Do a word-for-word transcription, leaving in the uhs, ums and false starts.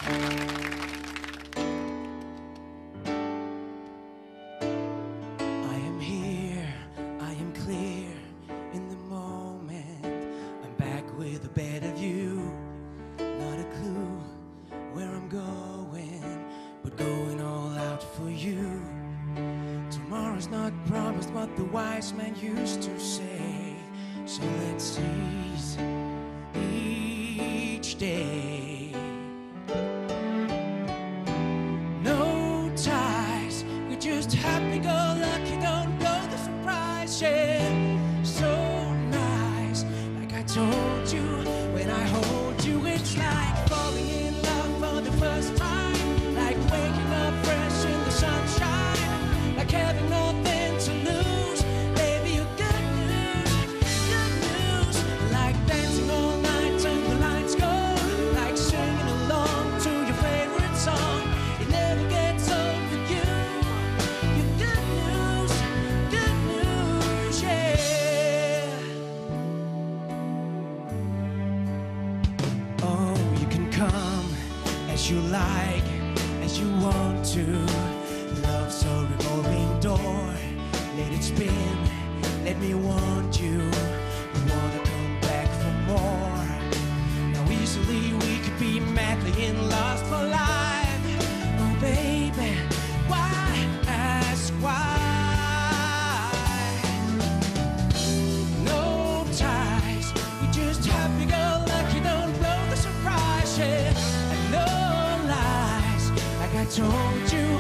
I am here, I am clear in the moment. I'm back with a better view. Not a clue where I'm going, but going all out for you. Tomorrow's not promised, what the wise man used to say. So let's seize each day. No ties, we're just happy-go-lucky, don't know the surprise yet. So nice, like I told you, when I hold you, it's like falling in love for the first time, like waking up fresh in the sunshine, like having nothing to lose. Baby, you're good news, good news, like dancing all night till the lights go, like singing along to your favorite song. It never gets old for you. You're good news, good news, yeah. Oh, you can come as you like, as you want to. Love's a revolving door, let it spin, let me want you. We wanna come back for more. Now easily we could be madly in lust for life. Oh baby, why ask why? No ties, we just happy-go-lucky, don't know the surprise yet. And no lies, like I told you,